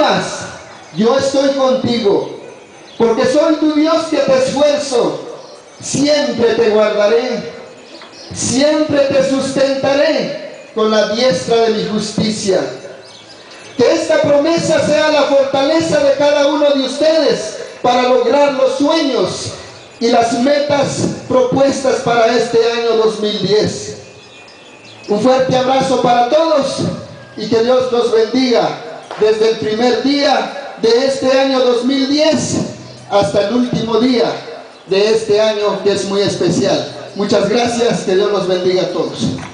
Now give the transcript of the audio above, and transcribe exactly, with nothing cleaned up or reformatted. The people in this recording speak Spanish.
temas, yo estoy contigo, porque soy tu Dios que te esfuerzo, siempre te guardaré, siempre te sustentaré con la diestra de mi justicia. Que esta promesa sea la fortaleza de cada uno de ustedes para lograr los sueños y las metas propuestas para este año dos mil diez. Un fuerte abrazo para todos y que Dios los bendiga desde el primer día de este año dos mil diez hasta el último día de este año, que es muy especial. Muchas gracias, que Dios los bendiga a todos.